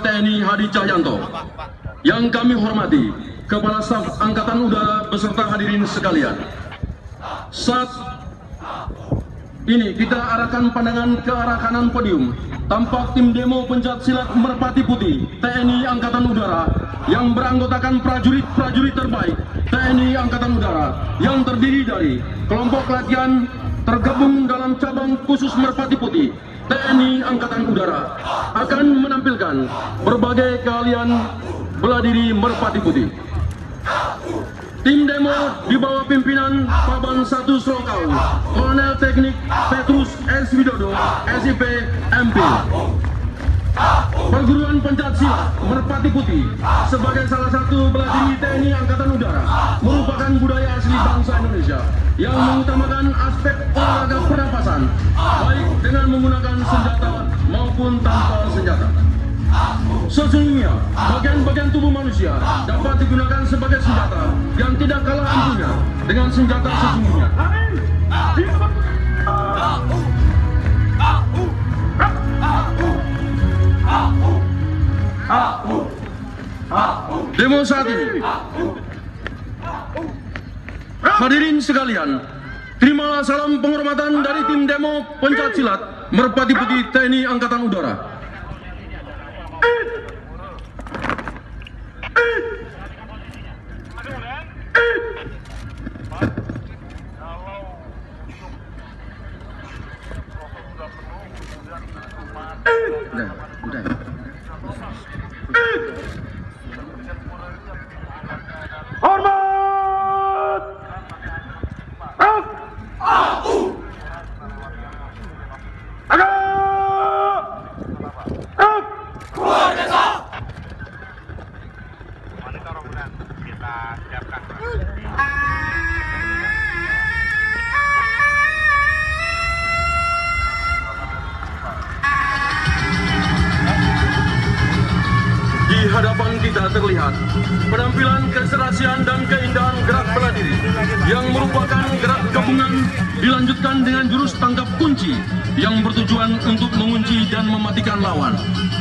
TNI Hadi Cahyanto. Yang kami hormati Kepala Staf Angkatan Udara beserta hadirin sekalian. Saat ini kita arahkan pandangan ke arah kanan podium. Tampak tim demo pencak silat Merpati Putih TNI Angkatan Udara yang beranggotakan prajurit-prajurit terbaik TNI Angkatan Udara yang terdiri dari kelompok latihan tergabung dalam cabang khusus Merpati Putih TNI Angkatan Udara akan menampilkan berbagai keahlian bela diri Merpati Putih. Tim demo di bawah pimpinan Paban 1 Slokau, Kolonel Teknik Petrus S. Widodo, SIP, MP. Perguruan Pencak Silat Merpati Putih sebagai salah satu bela diri TNI Angkatan Udara merupakan budaya asli bangsa Indonesia yang mengutamakan aspek olahraga pernapasan, baik dengan menggunakan senjata maupun tanpa senjata. Sesungguhnya, bagian-bagian tubuh manusia dapat digunakan sebagai senjata yang tidak kalah ampuhnya dengan senjata sesungguhnya. Demo saat ini. Hadirin sekalian, terimalah salam penghormatan dari tim demo pencak silat Merpati Putih TNI Angkatan Udara. Udah. Hormat! Keluar desa! Kita siapkan. Di hadapan kita terlihat penampilan keserasian dan keindahan gerak bela diri yang merupakan gerak gabungan dilanjutkan dengan jurus tangkap kunci yang bertujuan untuk mengunci dan mematikan lawan.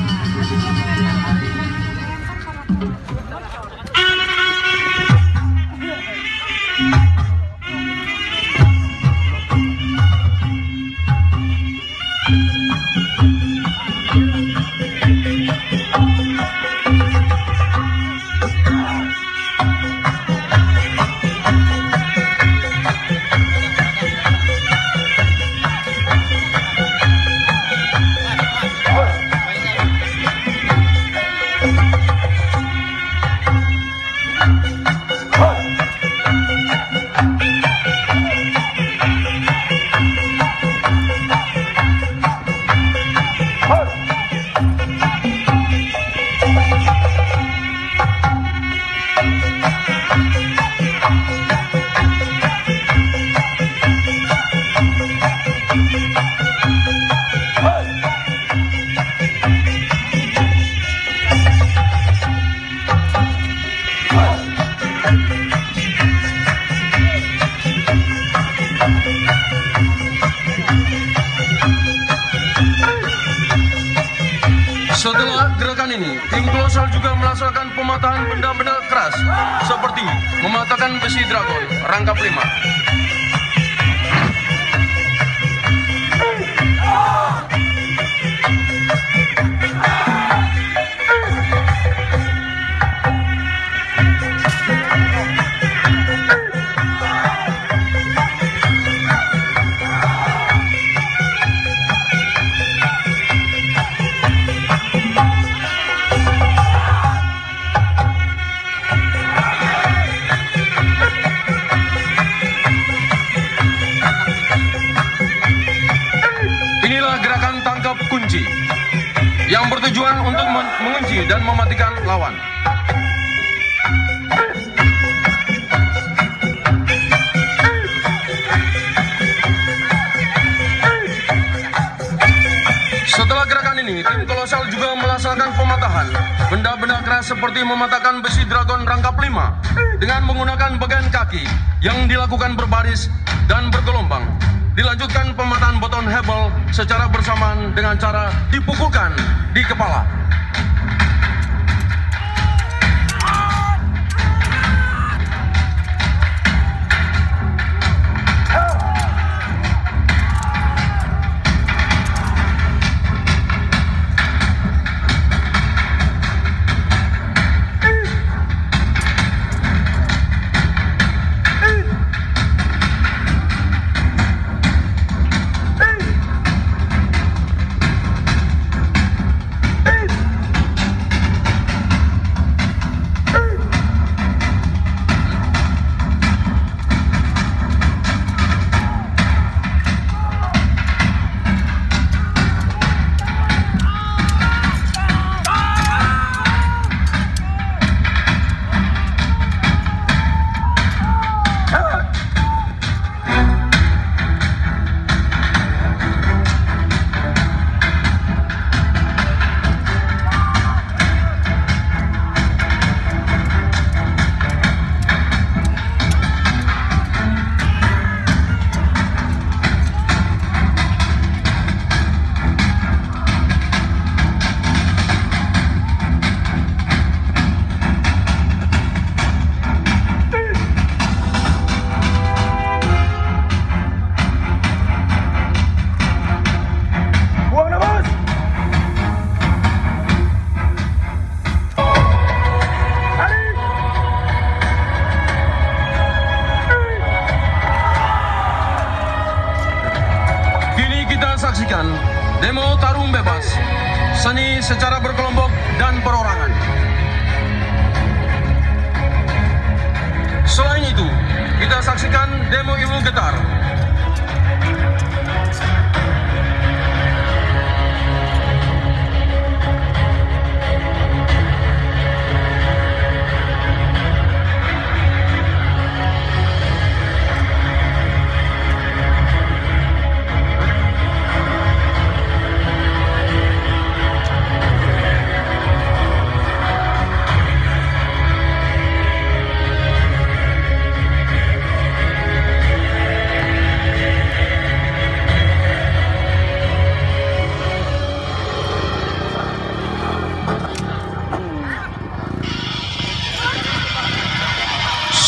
Setelah gerakan ini, tim kolosal juga melaksanakan pematahan benda-benda keras seperti mematahkan besi dragon rangkap 5. Kunci yang bertujuan untuk mengunci dan mematikan lawan. Setelah gerakan ini, tim kolosal juga melaksanakan pematahan benda-benda keras seperti mematahkan besi dragon rangkap 5 dengan menggunakan bagian kaki yang dilakukan berbaris dan bergelombang. Dilanjutkan pematahan botol hebel secara bersamaan dengan cara dipukulkan di kepala.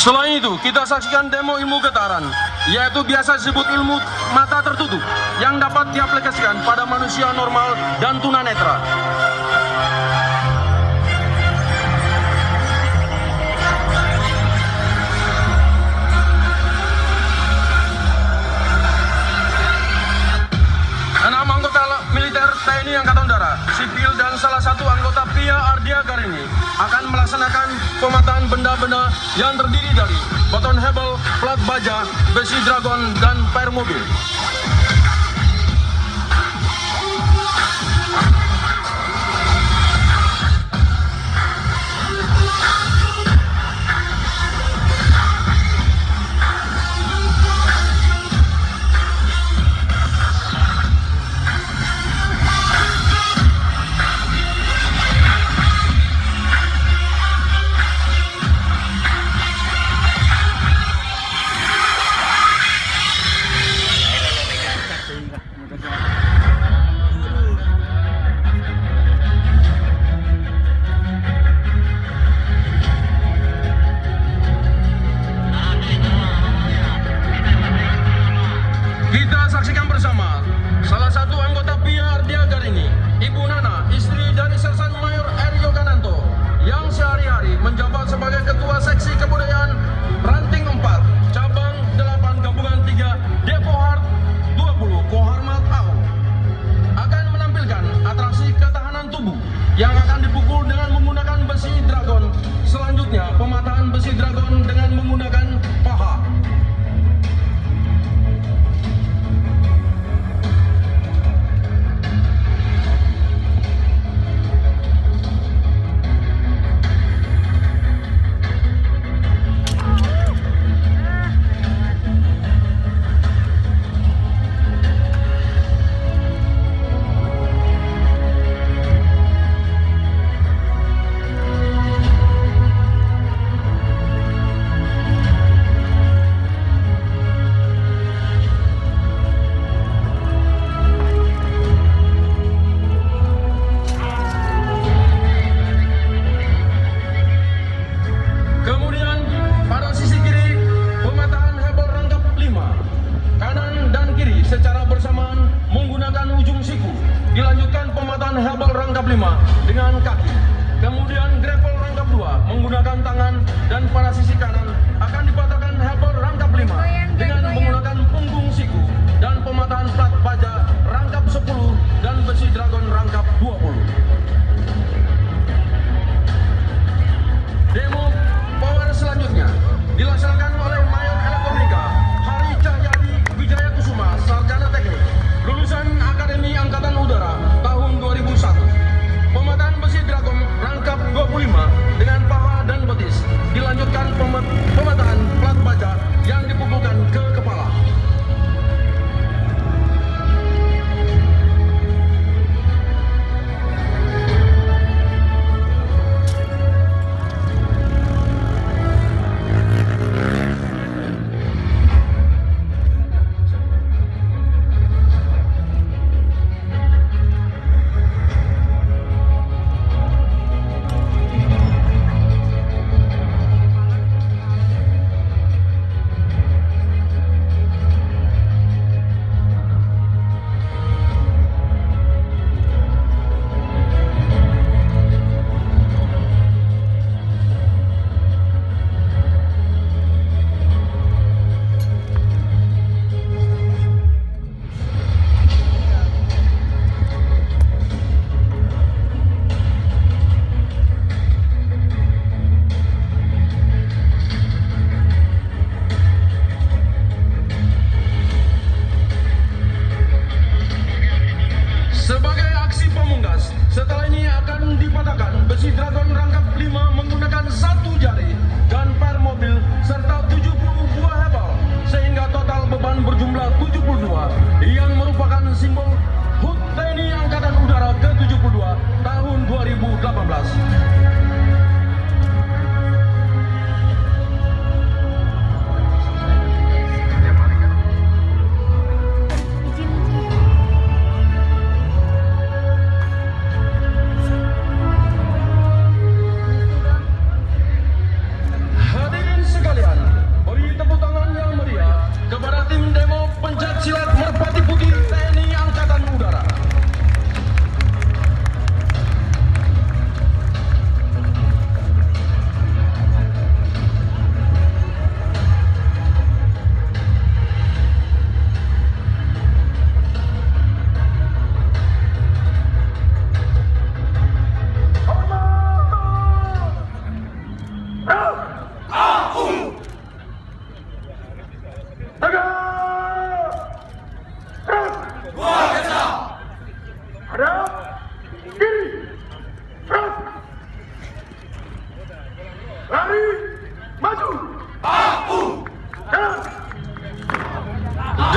Selain itu, kita saksikan demo ilmu getaran, yaitu biasa disebut ilmu mata tertutup, yang dapat diaplikasikan pada manusia normal dan tunanetra. TNI Angkatan Udara, sipil dan salah satu anggota PIA Ardia Garini akan melaksanakan pemataan benda-benda yang terdiri dari baton hebel, plat baja, besi dragon, dan per mobil. Kita saksikan bersama salah satu anggota PIA Ardia Garini, Ibu Nana, istri dari Sersan Mayor R. Yogananto, yang sehari-hari menjabat sebagai Ketua Seksi Kebudayaan Ranting 4, Cabang 8 Gabungan 3, Depohart 20, Koharmat AO, akan menampilkan atraksi ketahanan tubuh yang akan dipukul dengan menggunakan besi dragon. Selanjutnya, pemataan besi dragon dengan menggunakan paha. Secara bersamaan menggunakan ujung siku. Dilanjutkan pemataan hebel rangkap 5 dengan kaki. Kemudian grapple rangkap 2 menggunakan tangan, dan pada sisi kanan akan dipatahkan hebel rangkap 5 dengan menggunakan punggung siku, dan pemataan plat baja rangkap 10 dan besi dragon rangkap 20. Demo power selanjutnya dilaksanakan oleh Mayor Elektronika Hari Cahyadi Wijaya Kusuma, Sarjana Teknik, lulusan Akademi Angkatan Udara tahun 2001. Pemataan besi dragon rangkap 25 dengan paha dan betis. Dilanjutkan pemataan plat baja yang dipukulkan ke kepala.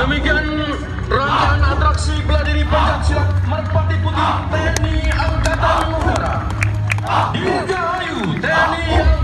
Demikian rangkaian atraksi bela diri pencaksilat Merpati Putih TNI Angkatan Udara. Dirgahayu TNI